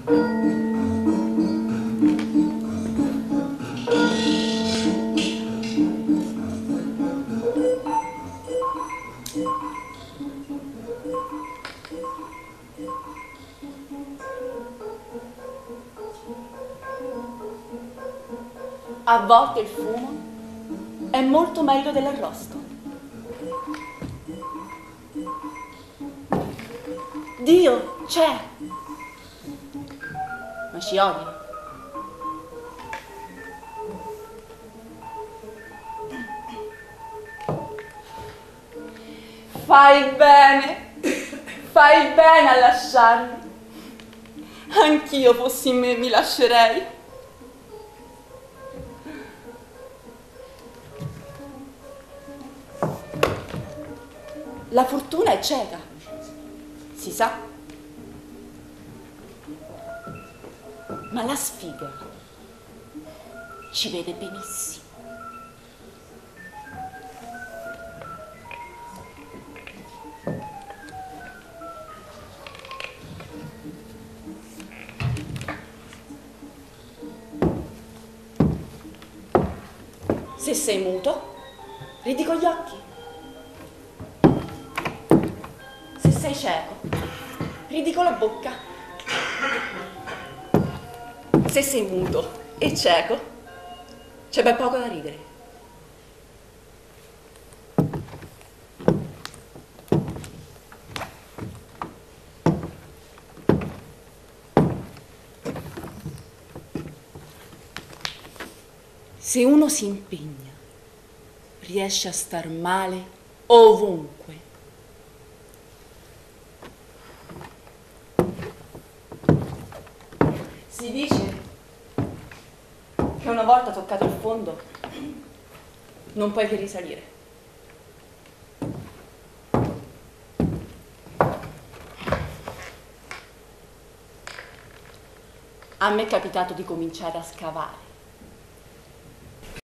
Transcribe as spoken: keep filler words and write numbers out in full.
A volte il fumo è molto meglio dell'arrosto. Dio c'è, ma ci odia. Fai bene, fai bene a lasciarmi. Anch'io fossi me mi lascerei. La fortuna è cieca, si sa, ma la sfiga ci vede benissimo. Se sei muto, ridi con gli occhi. Se sei cieco, ridi con la bocca. Se sei muto e cieco, c'è ben poco da ridere. Se uno si impegna, riesce a star male ovunque. Si dice che una volta toccato il fondo non puoi che risalire. A me è capitato di cominciare a scavare.